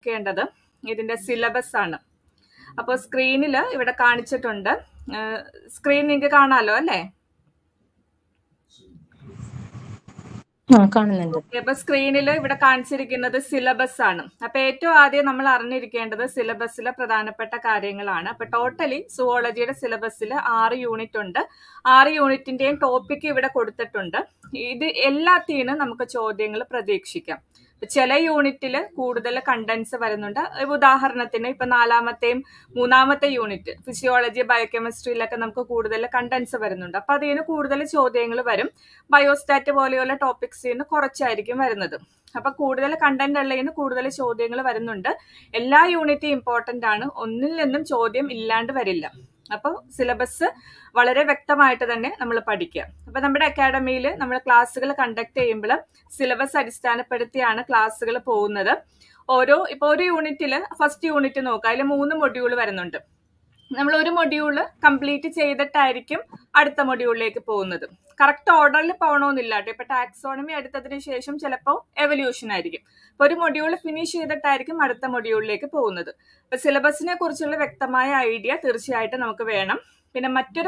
നോക്കേണ്ടത് ഇതിന്റെ സിലബസ് ആണ്. അപ്പോൾ സ്ക്രീനിൽ ഇവിടെ കാണിച്ചിട്ടുണ്ട്. സ്ക്രീൻ നിങ്ങൾക്ക് കാണാലോ അല്ലേ? കാണുന്നുണ്ട്. അപ്പൊ സ്ക്രീനിൽ ഇവിടെ കാണിച്ചിരിക്കുന്നത് സിലബസ് ആണ്. അപ്പൊ ഏറ്റവും ആദ്യം നമ്മൾ അറിഞ്ഞിരിക്കേണ്ടത് സിലബസിലെ പ്രധാനപ്പെട്ട കാര്യങ്ങളാണ്. അപ്പൊ ടോട്ടലി സുവോളജിയുടെ സിലബസിൽ 6 യൂണിറ്റ് ഉണ്ട്. 6 യൂണിറ്റിന്റെയും ടോപ്പിക് ഇവിടെ കൊടുത്തിട്ടുണ്ട്. ഇത് എല്ലാത്തിനും നമുക്ക് ചോദ്യങ്ങൾ പ്രതീക്ഷിക്കാം. ചില യൂണിറ്റിൽ കൂടുതൽ കണ്ടന്റ്സ് വരുന്നുണ്ട്. ഉദാഹരണത്തിന് ഇപ്പൊ 4-മത്തെയും 3-മത്തെ യൂണിറ്റ് ഫിസിയോളജി ബയോകെമിസ്ട്രിയിലൊക്കെ നമുക്ക് കൂടുതൽ കണ്ടന്റ്സ് വരുന്നുണ്ട്. അപ്പൊ അതിന് കൂടുതൽ ചോദ്യങ്ങൾ വരും. ബയോസ്റ്റാറ്റ് പോലെയുള്ള ടോപ്പിക്സിന് കുറച്ചായിരിക്കും വരുന്നത്. അപ്പൊ കൂടുതൽ കണ്ടന്റ് ഉള്ളതിന് കൂടുതൽ ചോദ്യങ്ങൾ വരുന്നുണ്ട്. എല്ലാ യൂണിറ്റും ഇമ്പോർട്ടന്റ് ആണ്. ഒന്നിൽ നിന്നും ചോദ്യം ഇല്ലാണ്ട് വരില്ല. അപ്പോൾ സിലബസ് വളരെ വ്യക്തമായിട്ട് തന്നെ നമ്മൾ പഠിക്കുക. അപ്പൊ നമ്മുടെ അക്കാഡമിയിൽ നമ്മൾ ക്ലാസ്സുകൾ കണ്ടക്ട് ചെയ്യുമ്പോൾ സിലബസ് അടിസ്ഥാനപ്പെടുത്തിയാണ് ക്ലാസ്സുകൾ പോകുന്നത്. ഇപ്പൊ ഒരു യൂണിറ്റിൽ ഫസ്റ്റ് യൂണിറ്റ് നോക്കുക, അതിൽ 3 മൊഡ്യൂൾ വരുന്നുണ്ട്. നമ്മൾ ഒരു മൊഡ്യൂള് കംപ്ലീറ്റ് ചെയ്തിട്ടായിരിക്കും അടുത്ത മൊഡ്യൂളിലേക്ക് പോകുന്നത്. കറക്റ്റ് ഓർഡറിൽ പോകണമെന്നില്ല കേട്ടോ. ഇപ്പൊ ടാക്സോണമി എടുത്തതിന് ശേഷം ചിലപ്പോൾ എവല്യൂഷൻ ആയിരിക്കും. അപ്പൊ ഒരു മൊഡ്യൂൾ ഫിനിഷ് ചെയ്തിട്ടായിരിക്കും അടുത്ത മൊഡ്യൂളിലേക്ക് പോകുന്നത്. അപ്പൊ സിലബസിനെ കുറിച്ചുള്ള വ്യക്തമായ ഐഡിയ തീർച്ചയായിട്ടും നമുക്ക് വേണം. പിന്നെ മറ്റൊരു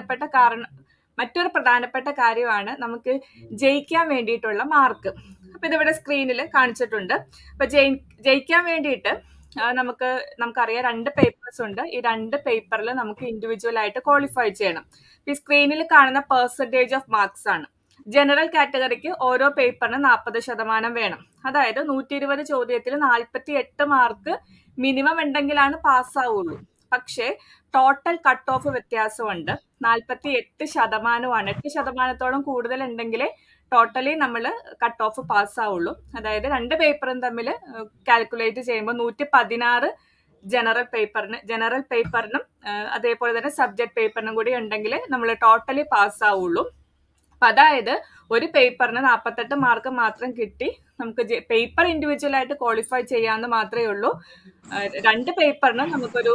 പ്രധാനപ്പെട്ട കാര്യമാണ് നമുക്ക് ജയിക്കാൻ വേണ്ടിയിട്ടുള്ള മാർക്ക്. അപ്പൊ ഇതിവിടെ സ്ക്രീനിൽ കാണിച്ചിട്ടുണ്ട്. അപ്പൊ ജയിക്കാൻ വേണ്ടിയിട്ട് നമുക്കറിയാം 2 പേപ്പേഴ്സ് ഉണ്ട്. ഈ 2 പേപ്പറിൽ നമുക്ക് ഇൻഡിവിജ്വൽ ആയിട്ട് ക്വാളിഫൈ ചെയ്യണം. ഈ സ്ക്രീനിൽ കാണുന്ന പെർസെന്റേജ് ഓഫ് മാർക്സ് ആണ്. ജനറൽ കാറ്റഗറിക്ക് ഓരോ പേപ്പറിന് 40% വേണം. അതായത് 120 ചോദ്യത്തിൽ 48 മാർക്ക് മിനിമം ഉണ്ടെങ്കിലാണ് പാസ്സാവുള്ളൂ. പക്ഷേ ടോട്ടൽ കട്ട് ഓഫ് വ്യത്യാസമുണ്ട്. 48%. 8% കൂടുതൽ ഉണ്ടെങ്കിലേ ടോട്ടലി നമ്മൾ കട്ട് ഓഫ് പാസ്സാവുള്ളൂ. അതായത് 2 പേപ്പറും തമ്മിൽ കാൽക്കുലേറ്റ് ചെയ്യുമ്പോൾ 116 ജനറൽ പേപ്പറിനും അതേപോലെ തന്നെ സബ്ജക്ട് പേപ്പറിനും കൂടി ഉണ്ടെങ്കിൽ നമ്മൾ ടോട്ടലി പാസ്സാവുള്ളൂ. അപ്പൊ അതായത് ഒരു പേപ്പറിന് 48 മാർക്ക് മാത്രം കിട്ടി നമുക്ക് പേപ്പർ ഇൻഡിവിജ്വൽ ആയിട്ട് ക്വാളിഫൈ ചെയ്യാമെന്ന് മാത്രമേ ഉള്ളൂ. 2 പേപ്പറിന് നമുക്കൊരു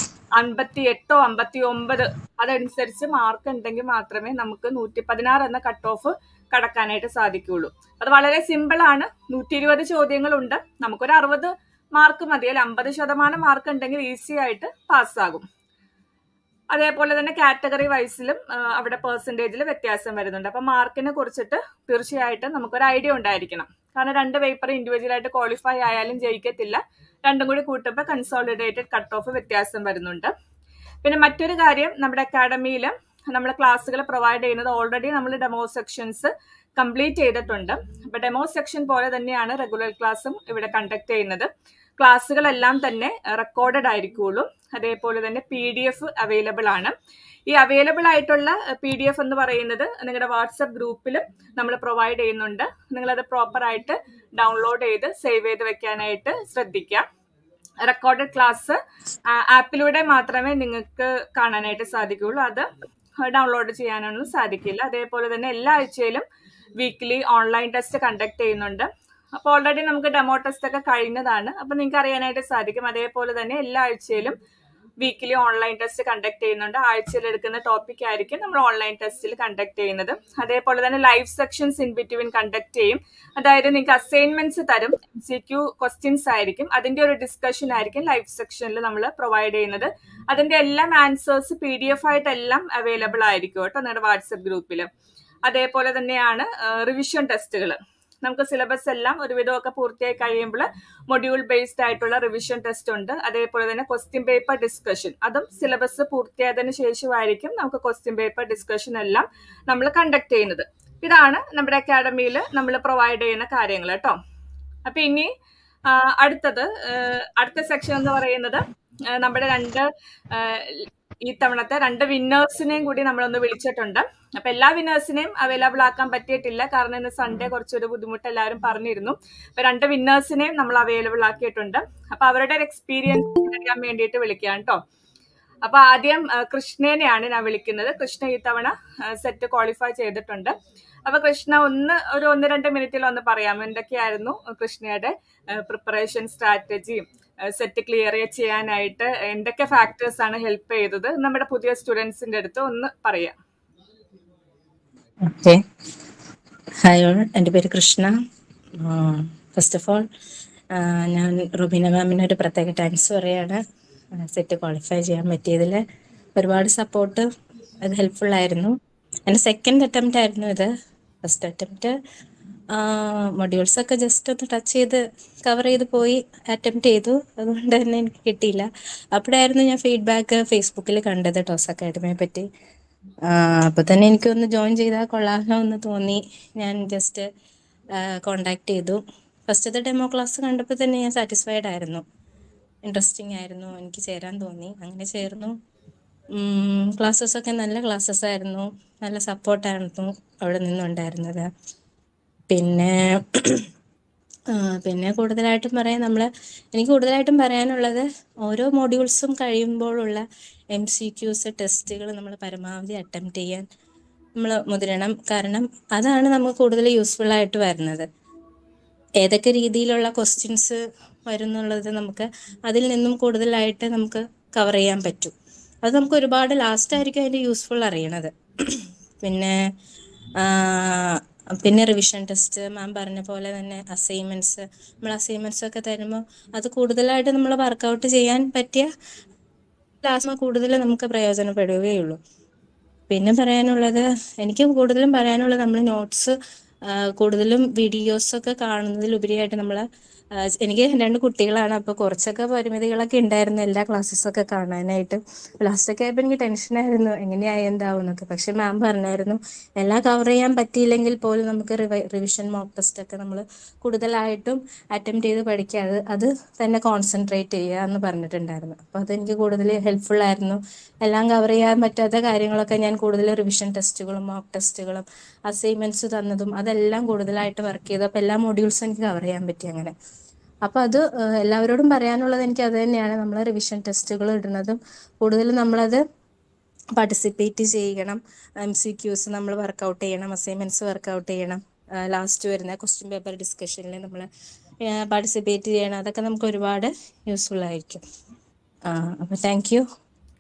58 59 അതനുസരിച്ച് മാർക്ക് ഉണ്ടെങ്കിൽ മാത്രമേ നമുക്ക് 116 എന്ന കട്ട് ഓഫ് കടക്കാനായിട്ട് സാധിക്കുകയുള്ളൂ. അത് വളരെ സിമ്പിൾ ആണ്. 120 ചോദ്യങ്ങളുണ്ട്. നമുക്കൊരു 60 മാർക്ക് മതി. അല്ലെ 50% മാർക്ക് ഉണ്ടെങ്കിൽ ഈസി ആയിട്ട് പാസ്സാകും. അതേപോലെ തന്നെ കാറ്റഗറി വൈസിലും അവിടെ പെർസെന്റേജിൽ വ്യത്യാസം വരുന്നുണ്ട്. അപ്പൊ മാർക്കിനെ കുറിച്ചിട്ട് തീർച്ചയായിട്ടും നമുക്കൊരു ഐഡിയ ഉണ്ടായിരിക്കണം. കാരണം 2 പേപ്പർ ഇൻഡിവിജ്വൽ ആയിട്ട് ക്വാളിഫൈ ആയാലും ജയിക്കത്തില്ല. 2 കൂടി കൂട്ടുമ്പോൾ കൺസോളിഡേറ്റഡ് കട്ട് ഓഫ് വ്യത്യാസം വരുന്നുണ്ട്. പിന്നെ മറ്റൊരു കാര്യം, നമ്മുടെ അക്കാഡമിയിൽ നമ്മൾ ക്ലാസ്സുകൾ പ്രൊവൈഡ് ചെയ്യുന്നത് ഓൾറെഡി നമ്മൾ ഡെമോ സെക്ഷൻസ് കംപ്ലീറ്റ് ചെയ്തിട്ടുണ്ട്. അപ്പൊ ഡെമോ സെക്ഷൻ പോലെ തന്നെയാണ് റെഗുലർ ക്ലാസ്സും ഇവിടെ കണ്ടക്ട് ചെയ്യുന്നത്. ക്ലാസ്സുകളെല്ലാം തന്നെ റെക്കോർഡഡ് ആയിരിക്കുള്ളൂ. അതേപോലെ തന്നെ PDF അവൈലബിൾ ആണ്. ഈ അവൈലബിൾ ആയിട്ടുള്ള PDF എന്ന് പറയുന്നത് നിങ്ങളുടെ വാട്സപ്പ് ഗ്രൂപ്പിലും നമ്മൾ പ്രൊവൈഡ് ചെയ്യുന്നുണ്ട്. നിങ്ങളത് പ്രോപ്പറായിട്ട് ഡൗൺലോഡ് ചെയ്ത് സേവ് ചെയ്ത് വെക്കാനായിട്ട് ശ്രദ്ധിക്കാം. റെക്കോർഡഡ് ക്ലാസ് ആപ്പിലൂടെ മാത്രമേ നിങ്ങൾക്ക് കാണാനായിട്ട് സാധിക്കുകയുള്ളൂ. അത് ഡൗൺലോഡ് ചെയ്യാനൊന്നും സാധിക്കില്ല. അതേപോലെ തന്നെ എല്ലാ ആഴ്ചയിലും വീക്ക്ലി ഓൺലൈൻ ടെസ്റ്റ് കണ്ടക്ട് ചെയ്യുന്നുണ്ട്. അപ്പോൾ ഓൾറെഡി നമുക്ക് ഡെമോ ടെസ്റ്റ് ഒക്കെ കഴിഞ്ഞതാണ്. അപ്പൊ നിങ്ങൾക്ക് അറിയാനായിട്ട് സാധിക്കും. അതേപോലെ തന്നെ എല്ലാ ആഴ്ചയിലും വീക്കിലി ഓൺലൈൻ ടെസ്റ്റ് കണ്ടക്ട് ചെയ്യുന്നുണ്ട്. ആഴ്ചയിൽ എടുക്കുന്ന ടോപ്പിക് ആയിരിക്കും നമ്മൾ ഓൺലൈൻ ടെസ്റ്റിൽ കണ്ടക്ട് ചെയ്യുന്നത്. അതേപോലെ തന്നെ live sessions in between conduct ചെയ്യും. അതായത് നിങ്ങൾക്ക് അസൈൻമെന്റ്സ് തരും. MCQ ക്വസ്റ്റ്യൻസ് ആയിരിക്കും. അതിന്റെ ഒരു ഡിസ്കഷൻ ആയിരിക്കും ലൈവ് സെക്ഷനിൽ നമ്മൾ പ്രൊവൈഡ് ചെയ്യുന്നത്. അതിന്റെ എല്ലാം ആൻസേഴ്സ് PDF ആയിട്ടെല്ലാം അവൈലബിൾ ആയിരിക്കും കേട്ടോ നിങ്ങളുടെ വാട്സപ്പ് ഗ്രൂപ്പിൽ. അതേപോലെ തന്നെയാണ് റിവിഷൻ ടെസ്റ്റുകൾ. നമുക്ക് സിലബസ് എല്ലാം ഒരുവിധമൊക്കെ പൂർത്തിയായി കഴിയുമ്പോൾ മൊഡ്യൂൾ ബേസ്ഡ് ആയിട്ടുള്ള റിവിഷൻ ടെസ്റ്റ് ഉണ്ട്. അതേപോലെ തന്നെ ക്വസ്റ്റ്യൻ പേപ്പർ ഡിസ്കഷൻ, അതും സിലബസ് പൂർത്തിയായതിനു ശേഷമായിരിക്കും നമുക്ക് ക്വസ്റ്റ്യൻ പേപ്പർ ഡിസ്കഷൻ എല്ലാം നമ്മൾ കണ്ടക്ട് ചെയ്യുന്നത്. ഇതാണ് നമ്മുടെ അക്കാഡമിയിൽ നമ്മൾ പ്രൊവൈഡ് ചെയ്യുന്ന കാര്യങ്ങൾ കേട്ടോ. അപ്പൊ ഇനി അടുത്ത സെക്ഷൻ എന്ന് പറയുന്നത് നമ്മുടെ ഈ തവണത്തെ 2 വിന്നേഴ്സിനെയും കൂടി നമ്മളൊന്ന് വിളിച്ചിട്ടുണ്ട്. അപ്പൊ എല്ലാ വിന്നേഴ്സിനെയും അവൈലബിൾ ആക്കാൻ പറ്റിയിട്ടില്ല. കാരണം ഇന്ന് സൺഡേ കുറച്ചൊരു ബുദ്ധിമുട്ട് എല്ലാവരും പറഞ്ഞിരുന്നു. അപ്പൊ 2 വിന്നേഴ്സിനെയും നമ്മൾ അവൈലബിൾ ആക്കിയിട്ടുണ്ട്. അപ്പൊ അവരുടെ ഒരു എക്സ്പീരിയൻസ് അറിയാൻ വേണ്ടിയിട്ട് വിളിക്കാം കേട്ടോ. അപ്പൊ ആദ്യം കൃഷ്ണേനെയാണ് ഞാൻ വിളിക്കുന്നത്. കൃഷ്ണ ഈ തവണ സെറ്റ് ക്വാളിഫൈ ചെയ്തിട്ടുണ്ട്. അപ്പൊ കൃഷ്ണ ഒരു 1-2 മിനിറ്റിൽ ഒന്ന് പറയാമോ എന്തൊക്കെയായിരുന്നു കൃഷ്ണയുടെ പ്രിപ്പറേഷൻ സ്ട്രാറ്റജിയും സെറ്റ് ക്ലിയർ ചെയ്യാനായിട്ട് എന്തൊക്കെ ഫാക്ടേഴ്സ് ആണ് ഹെൽപ്പ് ചെയ്തത് നമ്മുടെ പുതിയ സ്റ്റുഡൻസിന്റെ അടുത്ത് ഒന്ന് പറയാം. ഹായ് ഓൾ, എൻ്റെ പേര് കൃഷ്ണ. ഫസ്റ്റ് ഓഫ് ഓൾ ഞാൻ റുബീന മാമിന് ഒരു പ്രത്യേക താങ്ക്സ് പറയാണ്. സെറ്റ് ക്വാളിഫൈ ചെയ്യാൻ പറ്റിയതിൽ ഒരുപാട് സപ്പോർട്ട്, അത് ഹെൽപ്ഫുൾ ആയിരുന്നു. എൻ്റെ സെക്കൻഡ് അറ്റംപ്റ്റ് ആയിരുന്നു ഇത്. ഫസ്റ്റ് അറ്റംപ്റ്റ് മൊഡ്യൂൾസ് ഒക്കെ ജസ്റ്റ് ഒന്ന് ടച്ച് ചെയ്ത് കവർ ചെയ്ത് പോയി അറ്റംപ്റ്റ് ചെയ്തു. അതുകൊണ്ട് തന്നെ എനിക്ക് കിട്ടിയില്ല. അപ്പോഴായിരുന്നു ഞാൻ ഫീഡ്ബാക്ക് ഫേസ്ബുക്കിൽ കണ്ടത് ടോസ് അക്കാഡമിയെ പറ്റി. അപ്പോൾ തന്നെ എനിക്കൊന്ന് ജോയിൻ ചെയ്താൽ കൊള്ളാമല്ലോ എന്ന് തോന്നി. ഞാൻ ജസ്റ്റ് കോണ്ടാക്ട് ചെയ്തു. ഫസ്റ്റത്തെ ഡെമോ ക്ലാസ് കണ്ടപ്പോൾ തന്നെ ഞാൻ സാറ്റിസ്ഫൈഡ് ആയിരുന്നു. ഇൻട്രസ്റ്റിംഗ് ആയിരുന്നു, എനിക്ക് ചേരാൻ തോന്നി. അങ്ങനെ ചേർന്നു. ക്ലാസ്സസൊക്കെ നല്ല ക്ലാസ്സസ് ആയിരുന്നു, നല്ല സപ്പോർട്ടായിരുന്നു അവിടെ നിന്നുണ്ടായിരുന്നത്. പിന്നെ കൂടുതലായിട്ടും എനിക്ക് കൂടുതലായിട്ടും പറയാനുള്ളത്, ഓരോ മോഡ്യൂൾസും കഴിയുമ്പോഴുള്ള MCQs ടെസ്റ്റുകൾ നമ്മൾ പരമാവധി അറ്റംപ്റ്റ് ചെയ്യാൻ നമ്മൾ മുതിരണം. കാരണം അതാണ് നമുക്ക് കൂടുതൽ യൂസ്ഫുൾ ആയിട്ട് വരുന്നത്. ഏതൊക്കെ രീതിയിലുള്ള ക്വസ്റ്റ്യൻസ് വരുന്നുള്ളത് നമുക്ക് അതിൽ നിന്നും കൂടുതലായിട്ട് നമുക്ക് കവർ ചെയ്യാൻ പറ്റും. അത് നമുക്ക് ഒരുപാട് ലാസ്റ്റ് ആയിരിക്കും അതിൻ്റെ യൂസ്ഫുൾ അറിയണത്. പിന്നെ റിവിഷൻ ടെസ്റ്റ്, മാം പറഞ്ഞ പോലെ തന്നെ നമ്മൾ അസൈൻമെൻറ്റ്സ് ഒക്കെ തരുമ്പോൾ അത് കൂടുതലായിട്ട് നമ്മൾ വർക്കൗട്ട് ചെയ്യാൻ പറ്റിയ ലാസ്റ്റ് കൂടുതൽ നമുക്ക് പ്രയോജനപ്പെടുകയുള്ളൂ. പിന്നെ എനിക്ക് കൂടുതലും പറയാനുള്ളത്, നമ്മൾ നോട്ട്സ് കൂടുതലും വീഡിയോസൊക്കെ കാണുന്നതിലുപരിയായിട്ട് എനിക്ക് 2 കുട്ടികളാണ്. അപ്പോൾ കുറച്ചൊക്കെ പരിമിതികളൊക്കെ ഉണ്ടായിരുന്നു എല്ലാ ക്ലാസ്സസൊക്കെ കാണാനായിട്ട്. ലാസ്റ്റൊക്കെ ആയപ്പോൾ എനിക്ക് ടെൻഷനായിരുന്നു എങ്ങനെയായി എന്താവും എന്നൊക്കെ. പക്ഷെ മാം പറഞ്ഞായിരുന്നു എല്ലാം കവർ ചെയ്യാൻ പറ്റിയില്ലെങ്കിൽ പോലും നമുക്ക് റിവിഷൻ മോക്ക് ടെസ്റ്റൊക്കെ നമ്മൾ കൂടുതലായിട്ടും അറ്റംപ്റ്റ് ചെയ്ത് പഠിക്കുക, അത് തന്നെ കോൺസെൻട്രേറ്റ് ചെയ്യുക എന്ന് പറഞ്ഞിട്ടുണ്ടായിരുന്നു. അപ്പോൾ അതെനിക്ക് കൂടുതൽ ഹെൽപ്ഫുൾ ആയിരുന്നു. എല്ലാം കവർ ചെയ്യാൻ പറ്റാത്ത കാര്യങ്ങളൊക്കെ ഞാൻ കൂടുതൽ റിവിഷൻ ടെസ്റ്റുകളും മോക്ക് ടെസ്റ്റുകളും അസൈൻമെൻറ്റ്സ് തന്നതും അതെല്ലാം കൂടുതലായിട്ട് വർക്ക് ചെയ്തു. അപ്പോൾ എല്ലാ മോഡ്യൂൾസും എനിക്ക് കവർ ചെയ്യാൻ പറ്റി അങ്ങനെ. അപ്പോൾ അത് എല്ലാവരോടും പറയാനുള്ളത് എനിക്ക് അത് തന്നെയാണ്. നമ്മൾ റിവിഷൻ ടെസ്റ്റുകൾ ഇടുന്നതും കൂടുതലും നമ്മളത് പാർട്ടിസിപ്പേറ്റ് ചെയ്യണം. MCQs നമ്മൾ വർക്കൗട്ട് ചെയ്യണം, അസൈൻമെൻറ്റ്സ് വർക്കൗട്ട് ചെയ്യണം, ലാസ്റ്റ് വരുന്ന ക്വസ്റ്റ്യൻ പേപ്പർ ഡിസ്കഷനിൽ നമ്മൾ പാർട്ടിസിപ്പേറ്റ് ചെയ്യണം. അതൊക്കെ നമുക്ക് ഒരുപാട് യൂസ്ഫുൾ ആയിരിക്കും. അപ്പോൾ thank you.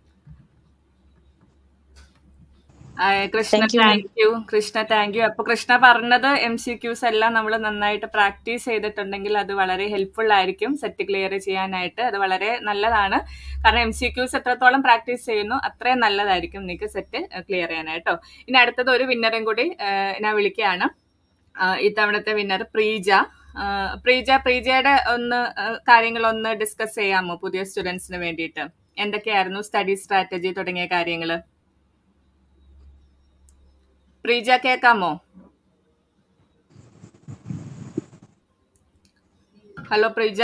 Krishna thank you. അപ്പൊ കൃഷ്ണ പറഞ്ഞത് MCQs എല്ലാം നമ്മൾ നന്നായിട്ട് പ്രാക്ടീസ് ചെയ്തിട്ടുണ്ടെങ്കിൽ അത് വളരെ ഹെൽപ്ഫുൾ ആയിരിക്കും സെറ്റ് ക്ലിയർ ചെയ്യാനായിട്ട്. അത് വളരെ നല്ലതാണ്. കാരണം MCQs എത്രത്തോളം പ്രാക്ടീസ് ചെയ്യുന്നു അത്രയും നല്ലതായിരിക്കും നിങ്ങൾക്ക് സെറ്റ് ക്ലിയർ ചെയ്യാനായിട്ടോ. ഇനി അടുത്തത് ഒരു വിന്നറും കൂടി ഞാൻ വിളിക്കുകയാണ്. ഇത്തവണത്തെ വിന്നർ പ്രീജയുടെ കാര്യങ്ങളൊന്ന് ഡിസ്കസ് ചെയ്യാമോ പുതിയ സ്റ്റുഡൻസിന് വേണ്ടിയിട്ട്? എന്തൊക്കെയായിരുന്നു സ്റ്റഡി സ്ട്രാറ്റജി തുടങ്ങിയ കാര്യങ്ങള്? പ്രീജ കേൾക്കാമോ? ഹലോ പ്രീജ,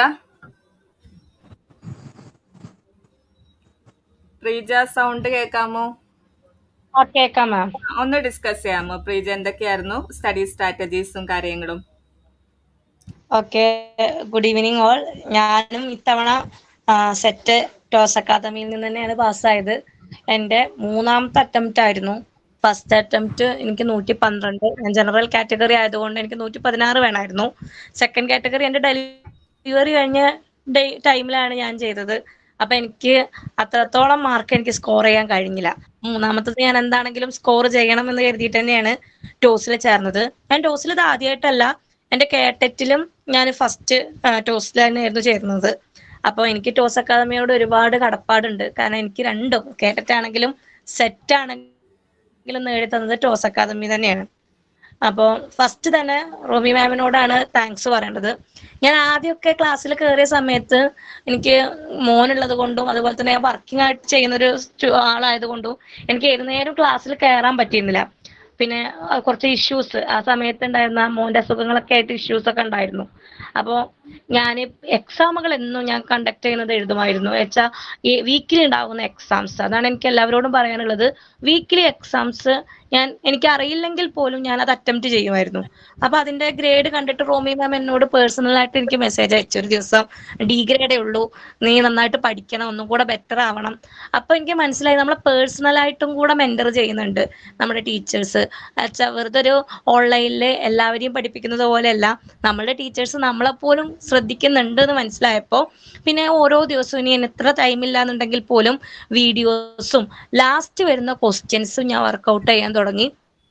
സൗണ്ട് കേൾക്കാമോ? കേൾക്കാം മാം. ഒന്ന് ഡിസ്കസ് ചെയ്യാമോ പ്രീജ, എന്തൊക്കെയായിരുന്നു സ്റ്റഡി സ്ട്രാറ്റജീസും കാര്യങ്ങളും? Okay, good evening all. ഞാനും ഇത്തവണ സെറ്റ് ടോസ് അക്കാദമിയിൽ നിന്ന് തന്നെയാണ് പാസ്സായത്. എൻ്റെ 3ാമത്തെ അറ്റംപ്റ്റ് ആയിരുന്നു. ഫസ്റ്റ് അറ്റംപ്റ്റ് എനിക്ക് 112. ഞാൻ ജനറൽ കാറ്റഗറി ആയതുകൊണ്ട് എനിക്ക് 116 വേണമായിരുന്നു. സെക്കൻഡ് കാറ്റഗറി എൻ്റെ ഡെലിവറി കഴിഞ്ഞ ടൈമിലാണ് ഞാൻ ചെയ്തത്. അപ്പൊ എനിക്ക് അത്രത്തോളം മാർക്ക് എനിക്ക് സ്കോർ ചെയ്യാൻ കഴിഞ്ഞില്ല. 3ാമത്തത് ഞാൻ എന്താണെങ്കിലും സ്കോർ ചെയ്യണം എന്ന് കരുതിയിട്ട് തന്നെയാണ് ടോസിൽ ചേർന്നത്. ഞാൻ ടോസിൽ ഇത് ആദ്യമായിട്ടല്ല, എൻ്റെ കേട്ടറ്റിലും ഞാൻ ഫസ്റ്റ് ടോസിൽ തന്നെയായിരുന്നു ചേർന്നത്. അപ്പോൾ എനിക്ക് ടോസ് അക്കാദമിയോട് ഒരുപാട് കടപ്പാടുണ്ട്. കാരണം എനിക്ക് രണ്ടും കേട്ടറ്റ് ആണെങ്കിലും സെറ്റ് ആണെങ്കിലും നേടി തന്നത് ടോസ് അക്കാദമി തന്നെയാണ്. അപ്പോൾ ഫസ്റ്റ് തന്നെ റോബി മാമിനോടാണ് താങ്ക്സ് പറയേണ്ടത്. ഞാൻ ആദ്യമൊക്കെ ക്ലാസ്സിൽ കയറിയ സമയത്ത് എനിക്ക് മോനുള്ളത് കൊണ്ടും അതുപോലെ തന്നെ വർക്കിംഗ് ആയിട്ട് ചെയ്യുന്നൊരു ആളായതുകൊണ്ടും എനിക്ക് ഏത് നേരം ക്ലാസ്സിൽ കയറാൻ പറ്റിയിരുന്നില്ല. പിന്നെ കുറച്ച് ഇഷ്യൂസ് ആ സമയത്ത് ഉണ്ടായിരുന്ന മോന്റെ അസുഖങ്ങളൊക്കെ ആയിട്ട് ഇഷ്യൂസ് ഒക്കെ ഉണ്ടായിരുന്നു. അപ്പോൾ ഞാൻ എക്സാമുകൾ എന്നും ഞാൻ കണ്ടക്ട് ചെയ്യുന്നത് എഴുതുമായിരുന്നു. വെച്ചാൽ ഈ വീക്കിലി ഉണ്ടാകുന്ന എക്സാംസ്, അതാണ് എനിക്ക് എല്ലാവരോടും പറയാനുള്ളത്. വീക്കിലി എക്സാംസ് എനിക്ക് അറിയില്ലെങ്കിൽ പോലും ഞാൻ അത് അറ്റംപ്റ്റ് ചെയ്യുമായിരുന്നു. അപ്പൊ അതിന്റെ ഗ്രേഡ് കണ്ടിട്ട് റോമി മാം എന്നോട് പേഴ്സണലായിട്ട് എനിക്ക് മെസ്സേജ് അയച്ചു, ഒരു ദിവസം ഡിഗ്രേഡേ ഉള്ളൂ, നീ നന്നായിട്ട് പഠിക്കണം, ഒന്നും കൂടെ ബെറ്റർ ആവണം. അപ്പൊ എനിക്ക് മനസ്സിലായി നമ്മളെ പേഴ്സണലായിട്ടും കൂടെ മെന്റർ ചെയ്യുന്നുണ്ട് നമ്മുടെ ടീച്ചേഴ്സ്. വെറുതെ ഒരു ഓൺലൈനില് എല്ലാവരെയും പഠിപ്പിക്കുന്നത് പോലെയല്ല, നമ്മളുടെ ടീച്ചേഴ്സ് നമ്മളെപ്പോലും ശ്രദ്ധിക്കുന്നുണ്ട് എന്ന് മനസ്സിലായപ്പോൾ പിന്നെ ഓരോ ദിവസവും ഇനി എത്ര ടൈമില്ലാന്നുണ്ടെങ്കിൽ പോലും വീഡിയോസും ലാസ്റ്റ് വരുന്ന ക്വസ്റ്റ്യൻസും ഞാൻ വർക്കൗട്ട് ചെയ്യാൻ തുടങ്ങി.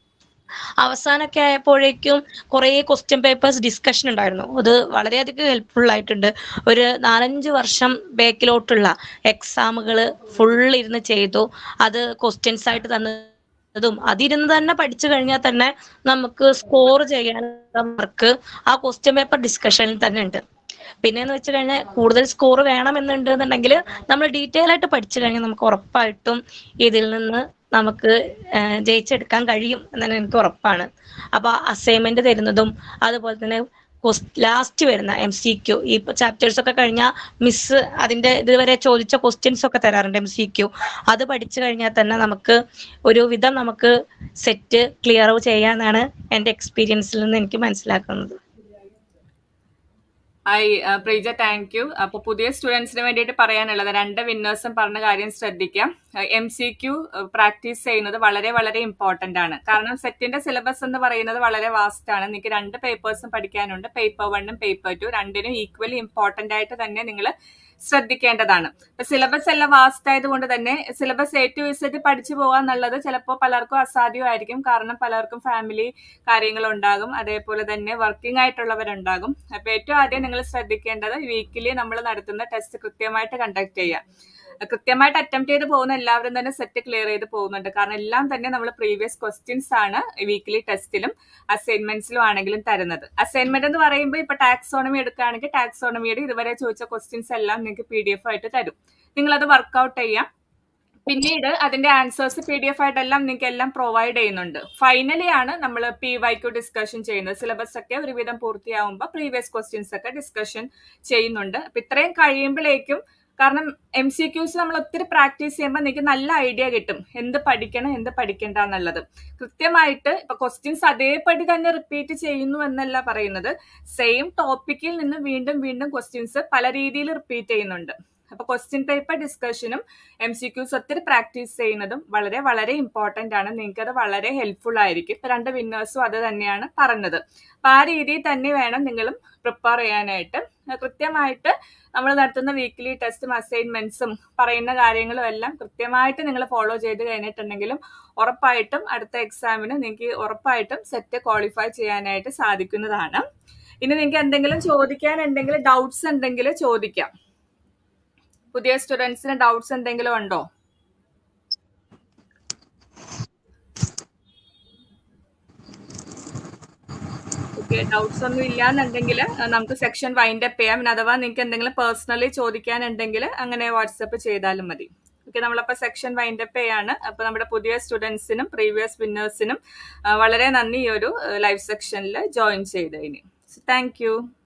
അവസാനമൊക്കെ ആയപ്പോഴേക്കും കുറേ ക്വസ്റ്റ്യൻ പേപ്പേഴ്സ് ഡിസ്കഷൻ ഉണ്ടായിരുന്നു. അത് വളരെയധികം ഹെൽപ്ഫുൾ ആയിട്ടുണ്ട്. ഒരു 4-5 വർഷം ബാക്കിലോട്ടുള്ള എക്സാമുകൾ ഫുൾ ഇരുന്ന് ചെയ്തു. അത് ക്വസ്റ്റ്യൻസ് ആയിട്ട് തന്നതും അതിരുന്ന് തന്നെ പഠിച്ചു കഴിഞ്ഞാൽ തന്നെ നമുക്ക് സ്കോർ ചെയ്യാനുള്ള മാർക്ക് ആ ക്വസ്റ്റ്യൻ പേപ്പർ ഡിസ്കഷനിൽ തന്നെ ഉണ്ട്. പിന്നെയെന്ന് വെച്ച് കഴിഞ്ഞാൽ കൂടുതൽ സ്കോർ വേണമെന്നുണ്ടെന്നുണ്ടെങ്കിൽ നമ്മൾ ഡീറ്റെയിൽ ആയിട്ട് പഠിച്ചു കഴിഞ്ഞാൽ നമുക്ക് ഉറപ്പായിട്ടും ഇതിൽ നിന്ന് നമുക്ക് ജയിച്ചെടുക്കാൻ കഴിയും എന്നാണ് എനിക്ക് ഉറപ്പാണ്. അപ്പൊ അസൈൻമെന്റ് തരുന്നതും അതുപോലെ തന്നെ ലാസ്റ്റ് വരുന്ന MCQ, ഈ ചാപ്റ്റേഴ്സ് ഒക്കെ കഴിഞ്ഞാൽ മിസ് അതിന്റെ ഇതുവരെ ചോദിച്ച ക്വസ്റ്റ്യൻസ് ഒക്കെ തരാറുണ്ട് MCQ. അത് പഠിച്ചു കഴിഞ്ഞാൽ തന്നെ നമുക്ക് ഒരു വിധം നമുക്ക് സെറ്റ് ക്ലിയർ ചെയ്യാന്നാണ് എൻ്റെ എക്സ്പീരിയൻസിൽ നിന്ന് എനിക്ക് മനസ്സിലാക്കുന്നത്. Preeja, thank you. അപ്പൊ പുതിയ സ്റ്റുഡൻസിന് വേണ്ടിയിട്ട് പറയാനുള്ളത്, 2 വിന്നേഴ്സും പറഞ്ഞ കാര്യം ശ്രദ്ധിക്കാം. MCQ പ്രാക്ടീസ് ചെയ്യുന്നത് വളരെ വളരെ ഇമ്പോർട്ടന്റ് ആണ്. കാരണം സെറ്റിന്റെ സിലബസ് എന്ന് പറയുന്നത് വളരെ വാസ്റ്റ് ആണ്. നിങ്ങൾക്ക് 2 പേപ്പേഴ്സും പഠിക്കാനുണ്ട്. പേപ്പർ 1ഉം പേപ്പർ 2 രണ്ടിനും ഈക്വലി ഇമ്പോർട്ടന്റ് ആയിട്ട് തന്നെ നിങ്ങൾ ശ്രദ്ധിക്കേണ്ടതാണ്. സിലബസ് എല്ലാം വാസ്റ്റ് ആയതുകൊണ്ട് തന്നെ സിലബസ് A to Z പഠിച്ചു പോകാന്നുള്ളത് ചിലപ്പോൾ പലർക്കും അസാധ്യമായിരിക്കും. കാരണം പലർക്കും ഫാമിലി കാര്യങ്ങളുണ്ടാകും, അതേപോലെ തന്നെ വർക്കിംഗ് ആയിട്ടുള്ളവരുണ്ടാകും. അപ്പൊ ഏറ്റവും ആദ്യം നിങ്ങൾ ശ്രദ്ധിക്കേണ്ടത് വീക്കിലി നമ്മൾ നടത്തുന്ന ടെസ്റ്റ് കൃത്യമായിട്ട് കണ്ടക്ട് ചെയ്യുക. കൃത്യമായിട്ട് അറ്റംപ്റ്റ് ചെയ്ത് പോകുന്ന എല്ലാവരും തന്നെ സെറ്റ് ക്ലിയർ ചെയ്ത് പോകുന്നുണ്ട്. കാരണം എല്ലാം തന്നെ നമ്മൾ പ്രീവിയസ് ക്വസ്റ്റ്യൻസ് ആണ് വീക്കിലി ടെസ്റ്റിലും അസൈൻമെന്റ്സിലും ആണെങ്കിലും തരുന്നത്. അസൈൻമെന്റ് എന്ന് പറയുമ്പോൾ ഇപ്പൊ ടാക്സോണമി എടുക്കുകയാണെങ്കിൽ ടാക്സോണമിയുടെ ഇതുവരെ ചോദിച്ച ക്വസ്റ്റ്യൻസ് എല്ലാം നിങ്ങൾക്ക് PDF ആയിട്ട് തരും. നിങ്ങളത് വർക്ക്ഔട്ട് ചെയ്യാം. പിന്നീട് അതിന്റെ ആൻസേഴ്സ് PDF ആയിട്ടെല്ലാം നിങ്ങൾക്ക് എല്ലാം പ്രൊവൈഡ് ചെയ്യുന്നുണ്ട്. ഫൈനലി ആണ് നമ്മൾ PYQ ഡിസ്കഷൻ ചെയ്യുന്നത്. സിലബസ് ഒക്കെ ഒരുവിധം പൂർത്തിയാവുമ്പോൾ പ്രീവിയസ് ക്വസ്റ്റ്യൻസ് ഒക്കെ ഡിസ്കഷൻ ചെയ്യുന്നുണ്ട്. അപ്പൊ ഇത്രയും കഴിയുമ്പോഴേക്കും, കാരണം MCQs നമ്മൾ ഒത്തിരി പ്രാക്ടീസ് ചെയ്യുമ്പോൾ നിങ്ങൾക്ക് നല്ല ഐഡിയ കിട്ടും എന്ത് പഠിക്കണം എന്ത് പഠിക്കണ്ട എന്നുള്ളത്. കൃത്യമായിട്ട് ഇപ്പൊ ക്വസ്റ്റ്യൻസ് അതേപടി തന്നെ റിപ്പീറ്റ് ചെയ്യുന്നു എന്നല്ല പറയുന്നത്, സെയിം ടോപ്പിക്കിൽ നിന്ന് വീണ്ടും വീണ്ടും ക്വസ്റ്റ്യൻസ് പല രീതിയിൽ റിപ്പീറ്റ് ചെയ്യുന്നുണ്ട്. അപ്പൊ ക്വസ്റ്റ്യൻ പേപ്പർ ഡിസ്കഷനും MCQs ഒത്തിരി പ്രാക്ടീസ് ചെയ്യുന്നതും വളരെ വളരെ ഇമ്പോർട്ടന്റ് ആണ്. നിങ്ങൾക്ക് അത് വളരെ ഹെൽപ്ഫുൾ ആയിരിക്കും. ഇപ്പൊ 2 വിന്നേഴ്സും അത് തന്നെയാണ് പറഞ്ഞത്. അപ്പൊ ആ രീതിയിൽ തന്നെ വേണം നിങ്ങളും പ്രിപ്പയർ ചെയ്യാനായിട്ട്. കൃത്യമായിട്ട് നമ്മൾ നടത്തുന്ന വീക്കിലി ടെസ്റ്റും അസൈൻമെന്റ്സും പറയുന്ന കാര്യങ്ങളും എല്ലാം കൃത്യമായിട്ട് നിങ്ങൾ ഫോളോ ചെയ്ത് കഴിഞ്ഞിട്ടുണ്ടെങ്കിലും ഉറപ്പായിട്ടും അടുത്ത എക്സാമിന് നിങ്ങൾക്ക് ഉറപ്പായിട്ടും സെറ്റ് ക്വാളിഫൈ ചെയ്യാനായിട്ട് സാധിക്കുന്നതാണ്. ഇനി നിങ്ങൾക്ക് എന്തെങ്കിലും ചോദിക്കാനുണ്ടെങ്കിൽ, ഡൗട്ട്സ് ഉണ്ടെങ്കിൽ ചോദിക്കാം. പുതിയ സ്റ്റുഡൻസിന് ഡൗട്ട്സ് എന്തെങ്കിലും ഉണ്ടോ? ഓക്കെ, ഡൗട്ട്സ് ഒന്നും ഇല്ലാന്നുണ്ടെങ്കിൽ നമുക്ക് സെക്ഷൻ വൈൻഡ് അപ്പ് ചെയ്യാം. പിന്നെ അഥവാ നിങ്ങൾക്ക് എന്തെങ്കിലും പേഴ്സണലി ചോദിക്കാനുണ്ടെങ്കിൽ അങ്ങനെ വാട്സപ്പ് ചെയ്താലും മതി. ഓക്കെ, നമ്മളപ്പോ സെക്ഷൻ വൈൻഡ് അപ്പ് ചെയ്യാണ്. അപ്പൊ നമ്മുടെ പുതിയ സ്റ്റുഡൻസിനും പ്രീവിയസ് വിന്നേഴ്സിനും വളരെ നന്ദി ഈ ഒരു ലൈവ് സെക്ഷനിൽ ജോയിൻ ചെയ്തതിന്. Thank U.